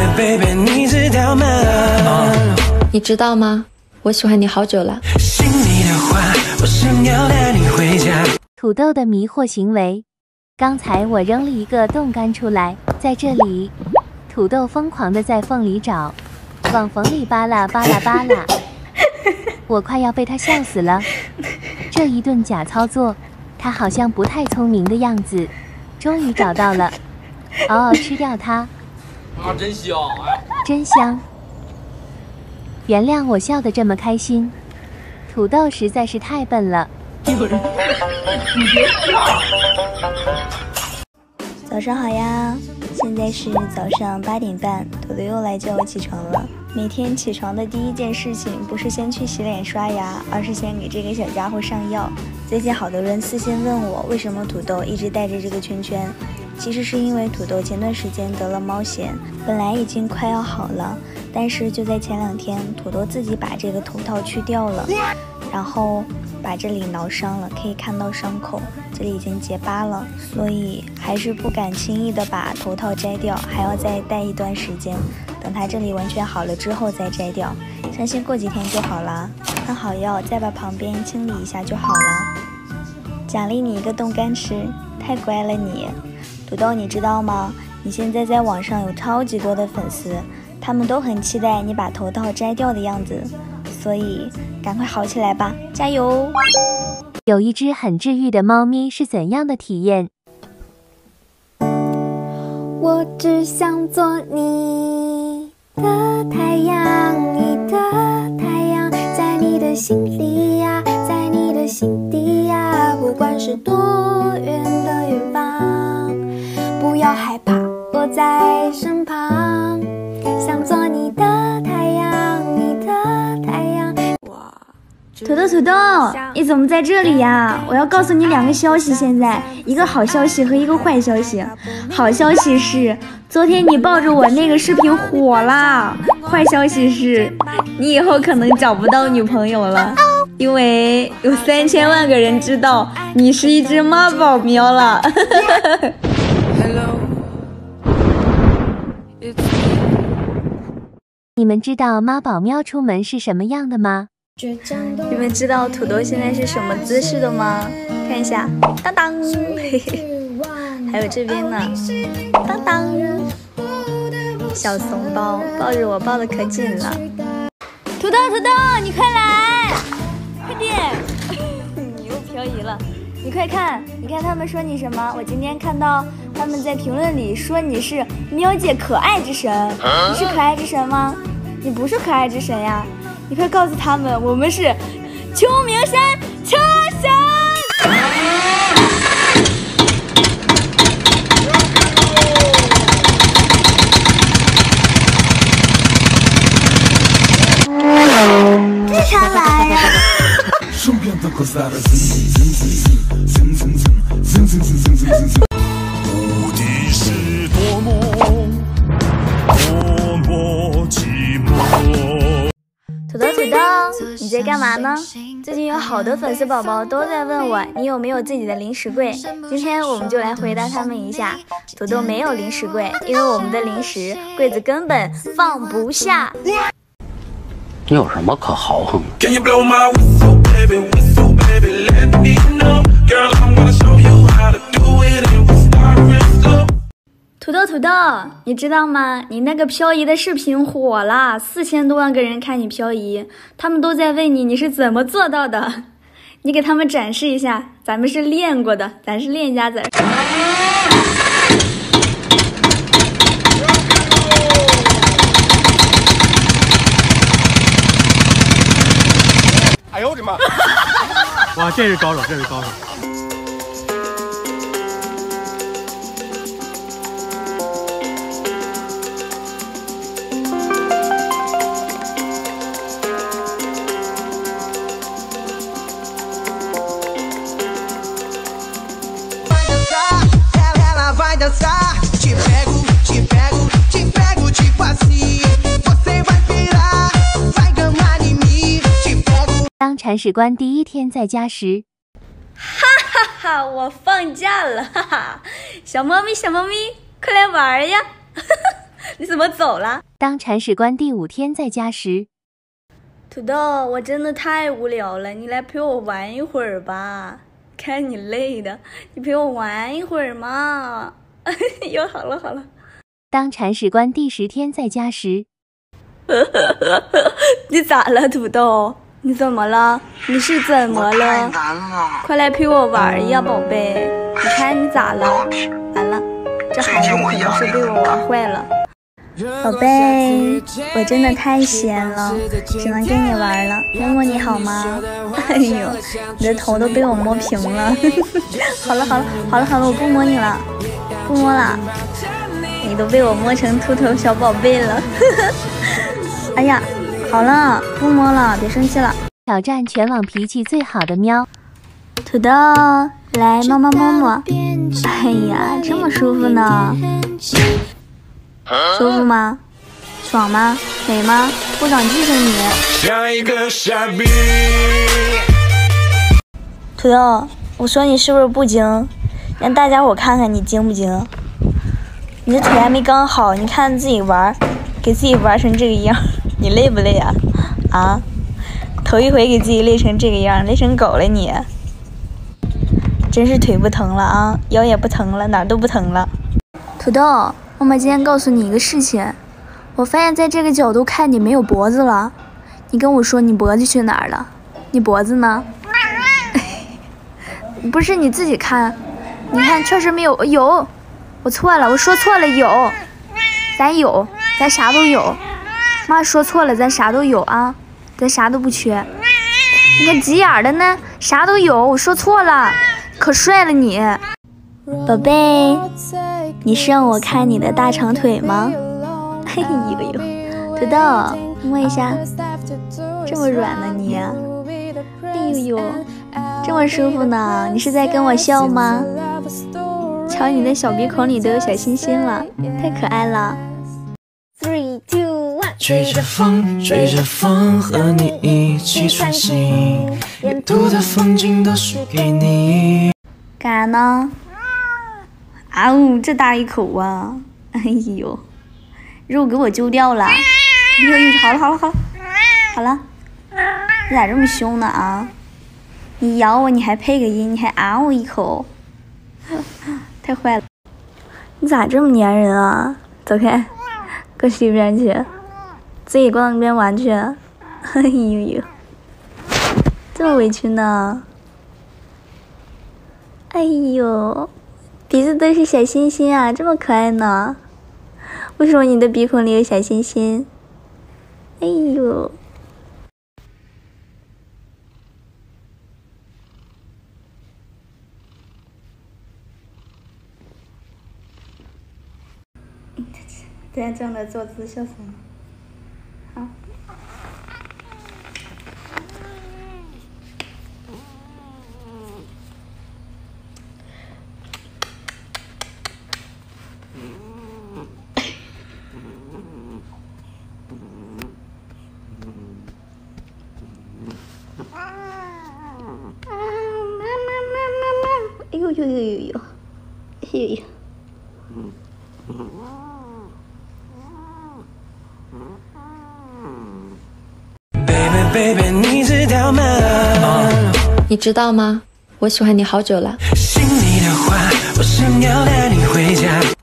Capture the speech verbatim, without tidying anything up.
baby 你知道吗？ 你知道吗？我喜欢你好久了。 心里的话，我想要带你回家。 土豆的迷惑行为。刚才我扔了一个冻干出来，在这里，土豆疯狂的在缝里找，往缝里扒拉扒拉扒拉，我快要被他笑死了。这一顿假操作，他好像不太聪明的样子。终于找到了，嗷嗷吃掉它。 啊，真香！哎， 真香。原谅我笑得这么开心，土豆实在是太笨了。 早上好呀，现在是早上八点半，土豆又来叫我起床了。每天起床的第一件事情不是先去洗脸刷牙，而是先给这个小家伙上药。最近好多人私信问我，为什么土豆一直带着这个圈圈。其实是因为土豆前段时间得了猫癣，本来已经快要好了，但是就在前两天，土豆自己把这个头套去掉了，然后把这里挠伤了，可以看到伤口，这里已经结疤了，所以还是不敢轻易的把头套摘掉，还要再戴一段时间，等它这里完全好了之后再摘掉，相信过几天就好了。看好药，再把旁边清理一下就好了。奖励你一个冻干吃，太乖了你。土豆，你知道吗？你现在在网上有超级多的粉丝，他们都很期待你把头套摘掉的样子，所以赶快好起来吧，加油！ 有一只很治愈的猫咪是怎样的体验？ 我只想做你的太阳，你的太阳，在你的心里呀，在你的心底呀，不管是多远的远方，不要害怕，我在身旁，想做你的太阳，你的太阳。哇， 土豆土豆，你怎么在这里呀？我要告诉你两个消息，现在一个好消息和一个坏消息。好消息是，昨天你抱着我那个视频火啦。坏消息是，你以后可能找不到女朋友了，因为有三千万个人知道你是一只妈宝喵了。 你们知道妈宝喵出门是什么样的吗？ 你们知道土豆现在是什么姿势的吗？看一下，当当，嘿嘿。还有这边呢，当当，小怂包抱着我抱得可紧了。 土豆土豆，你快来，快点！你又漂移了，你快看，你看他们说你什么？我今天看到他们在评论里说你是喵姐可爱之神，你是可爱之神吗？你不是可爱之神呀！你快告诉他们，我们是秋名山车神。 上来呀！ 目的是多么多么寂寞。 土豆土豆，你在干嘛呢？最近有好多粉丝宝宝都在问我，你有没有自己的零食柜？今天我们就来回答他们一下。土豆没有零食柜，因为我们的零食柜子根本放不下。 你有什么可豪横的？ 土豆土豆，你知道吗？你那个漂移的视频火了，四千多万个人看你漂移，他们都在问你你是怎么做到的，你给他们展示一下，咱们是练过的，咱是练家子。 哎呦我的妈！ 哇，这是高手，这是高手。 当铲屎官第一天在家时， 哈哈哈，我放假了，哈哈！小猫咪，小猫咪，快来玩呀！ 你怎么走了？ 当铲屎官第五天在家时， 土豆，我真的太无聊了，你来陪我玩一会儿吧。看你累的，你陪我玩一会儿嘛。哟，好了好了。 当铲屎官第十天在家时， 你咋了，土豆？你怎么了？你是怎么了？ 太难了！ 快来陪我玩呀，宝贝！你看你咋了？完了，这孩子可能是被我玩坏了。宝贝，我真的太闲了，只能跟你玩了。摸摸你好吗？哎呦，你的头都被我摸平了。好了好了好了好了，我不摸你了，不摸了。你都被我摸成秃头小宝贝了。哎呀，好了，不摸了，别生气了。 挑战全网脾气最好的喵。 土豆，来妈妈摸摸。哎呀，这么舒服呢。舒服吗？爽吗？美吗？不长记着你。土豆，我说你是不是不精？让大家伙看看你精不精？你这腿还没刚好，你看自己玩，给自己玩成这个样，你累不累啊？啊？头一回给自己累成这个样，累成狗了你。真是腿不疼了啊，腰也不疼了，哪儿都不疼了。土豆。妈妈今天告诉你一个事情，我发现在这个角度看你没有脖子了，你跟我说你脖子去哪儿了？你脖子呢？不是你自己看，你看确实没有，有，我错了，我说错了，有，咱有，咱啥都有，妈说错了，咱啥都有啊，咱啥都不缺。你看急眼的呢，啥都有，我说错了，可帅了你，宝贝。你是让我看你的大长腿吗？哎呦呦，土豆，摸一下，这么软呢你呀、啊？哎呦呦，这么舒服呢，你是在跟我笑吗？瞧你的小鼻孔里都有小心心了，太可爱了。Three, two, one。 追着风，追着风，和你一起穿行，沿途的风景都是给你。 干啥呢？啊呜，这大一口啊！哎呦，肉给我揪掉了！哎呦呦，好了好了好了，好了，你咋这么凶呢啊？你咬我你还配个音，你还啊我一口，太坏了！你咋这么粘人啊？走开，搁去一边去，自己逛那边玩去。哎呦呦，这么委屈呢？哎呦。鼻子都是小星星啊，这么可爱呢？为什么你的鼻孔里有小星星？哎呦！对呀，这样的坐姿笑死了。好。哎呦呦呦呦呦！哎呦呦！ Baby baby， 你知道吗？ 你知道吗？我喜欢你好久了。 心里的话，我想要带你回家。